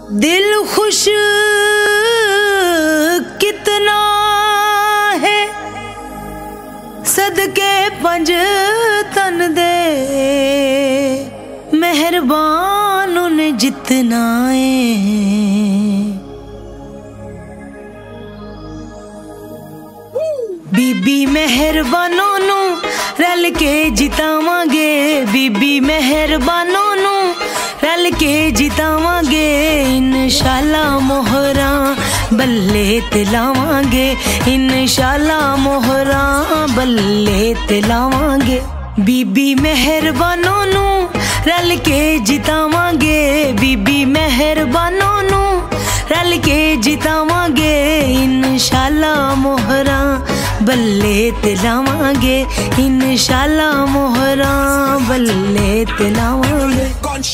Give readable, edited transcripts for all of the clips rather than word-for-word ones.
दिल खुश कितना है सदके पंज तन दे, मेहरबान उन जितना है। बीबी मेहरबानों नू रल के जितावांगे, बीबी मेहरबानों नू रल के जितावांगे। इंशाअल्लाह मोहरा बल्ले ते लावांगे, इंशाअल्लाह मोहरा बल्ले ते लावांगे। बीबी मेहरबानों नू रल के जितावांगे, बीबी मेहरबानों नू रल के जितावांगे। इंशाअल्लाह मोहरा बल्ले ते लावांगे, इंशाअल्लाह मोहरा बल्ले ते लावांगे।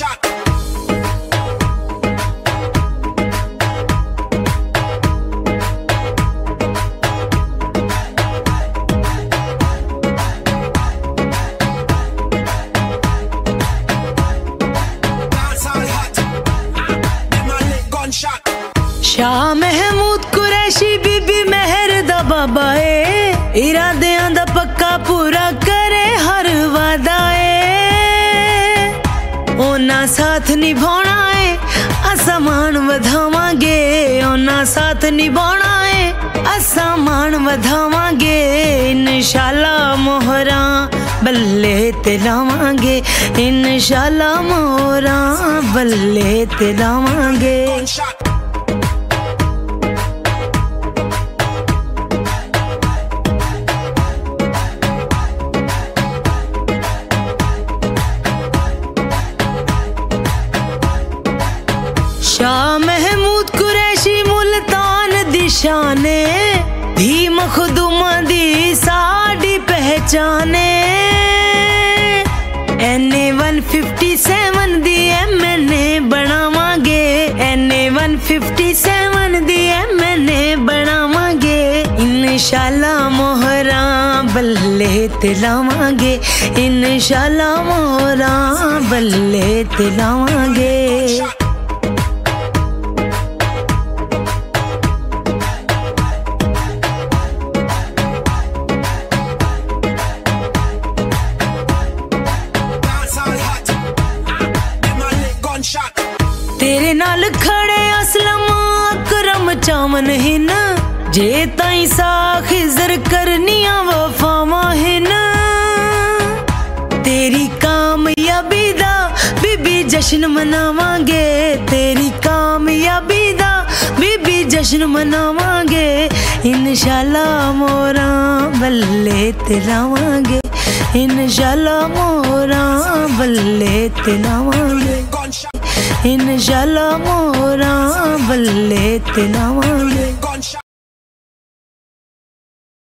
शाह महमूद कुरैशी बीबी मेहर दा बाबा है, इरादियां दा पक्का पूरा करे हर वादा है। ओना साथ निभाना है असा मान वधावांगे, ओना साथ निभाना है असा मान वधावांगे। इंशाअल्लाह मोहरा बल्ले ते लावांगे, इंशाअल्लाह मोहरा बल्ले ते लावांगे। शाह महमूद कुरैशी मुल्तान दी शाने, धी मखदूमा दी साडी पहचाने। NA 157 दी MNA बनावांगे, NA 157 दी MNA बनावांगे। इंशाअल्लाह मोहरा बल्ले ते लावांगे, इंशाअल्लाह मोहरा बल्ले ते लावांगे। तेरे नाल खड़े असलम अकरम चावन हिन, जे ताई साख खिजर करनिया वफावा हिन। तेरी कामयाबी दा बीबी जश्न मनावांगे, तेरी कामयाबी दा बीबी जश्न मनावांगे। इंशाअल्लाह मोरा बल्ले ते लावांगे, इंशाअल्लाह मोरा बल्ले ते लावांगे, इंशाअल्लाह मोरा बल्ले ते लावांगे।